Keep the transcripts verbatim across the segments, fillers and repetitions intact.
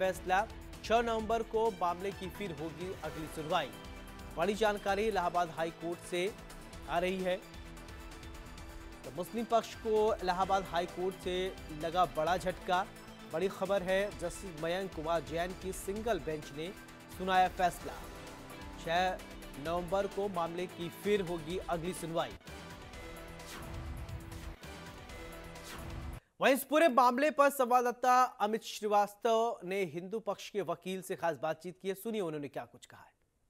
फैसला। छह नवंबर को मामले की फिर होगी अगली सुनवाई। बड़ी जानकारी इलाहाबाद हाई कोर्ट से आ रही है। तो मुस्लिम पक्ष को इलाहाबाद हाई कोर्ट से लगा बड़ा झटका। बड़ी खबर है, जस्टिस मयंक कुमार जैन की सिंगल बेंच ने सुनाया फैसला। छह नवंबर को मामले की फिर होगी अगली सुनवाई। वहीं इस पूरे मामले पर संवाददाता अमित श्रीवास्तव ने हिंदू पक्ष के वकील से खास बातचीत की है। सुनिए उन्होंने क्या कुछ कहा है।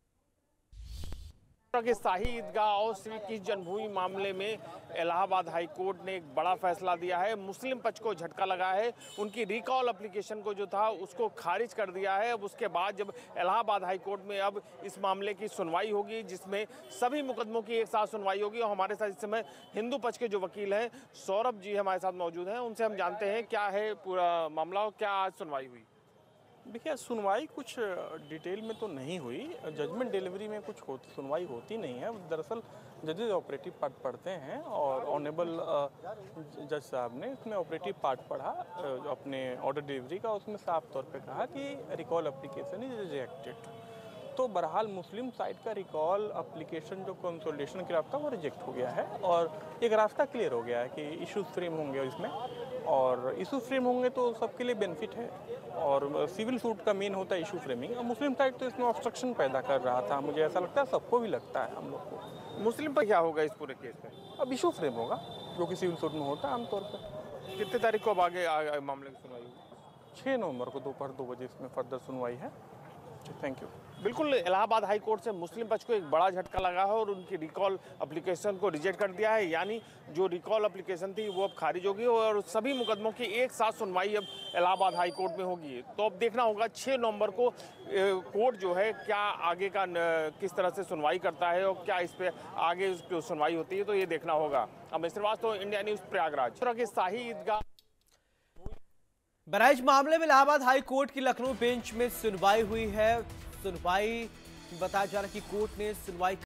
के शाही ईदगाह और श्री कृष्ण जन्मभूमि मामले में इलाहाबाद हाई कोर्ट ने एक बड़ा फैसला दिया है। मुस्लिम पक्ष को झटका लगा है। उनकी रिकॉल एप्लीकेशन को जो था उसको खारिज कर दिया है। अब उसके बाद जब इलाहाबाद हाई कोर्ट में अब इस मामले की सुनवाई होगी, जिसमें सभी मुकदमों की एक साथ सुनवाई होगी। और हमारे साथ इस समय हिंदू पक्ष के जो वकील हैं सौरभ जी हमारे साथ मौजूद हैं। उनसे हम जानते हैं क्या है पूरा मामला और क्या आज सुनवाई हुई। देखिए, सुनवाई कुछ डिटेल में तो नहीं हुई। जजमेंट डिलीवरी में कुछ होती सुनवाई होती नहीं है। दरअसल जजेस ऑपरेटिव पार्ट पढ़ते हैं और ऑनरेबल जज साहब ने इसमें ऑपरेटिव पार्ट पढ़ा अपने ऑर्डर डिलीवरी का। उसमें साफ तौर पे कहा कि रिकॉल एप्लीकेशन इज रिजेक्टेड। तो बहरहाल मुस्लिम साइड का रिकॉल एप्लीकेशन जो कंसोलिडेशन गिरफ्त था वो रिजेक्ट हो गया है और एक रास्ता क्लियर हो गया है कि इश्यूज फ्रेम होंगे इसमें, और इशू फ्रेम होंगे तो सबके लिए बेनिफिट है। और सिविल सूट का मेन होता है इशू फ्रेमिंग। और मुस्लिम साइड तो इसमें ऑब्स्ट्रक्शन पैदा कर रहा था, मुझे ऐसा लगता है सबको भी लगता है हम लोग को। मुस्लिम पर क्या होगा इस पूरे केस में? अब इशू फ्रेम होगा जो कि सिविल सूट में होता है आमतौर पर। कितने तारीख को अब आगे आ, मामले की सुनवाई होगी? छः नवंबर को दोपहर दो बजे इसमें फर्दर सुनवाई है। Thank you. बिल्कुल, इलाहाबाद हाई कोर्ट से मुस्लिम पक्ष को एक बड़ा झटका लगा है और उनकी रिकॉल एप्लीकेशन को रिजेक्ट कर दिया है। यानी जो रिकॉल एप्लीकेशन थी वो अब खारिज होगी और सभी मुकदमों की एक साथ सुनवाई अब इलाहाबाद हाई कोर्ट में होगी। तो अब देखना होगा छह नवंबर को कोर्ट जो है क्या आगे का किस तरह से सुनवाई करता है और क्या इस पर आगे सुनवाई होती है, तो ये देखना होगा। Amit Shrivastava, India news, Prayagraj. के शाही ईदगाह बहराइच मामले में इलाहाबाद हाई कोर्ट की लखनऊ बेंच में सुनवाई हुई है। सुनवाई बताया जा रहा है कि कोर्ट ने सुनवाई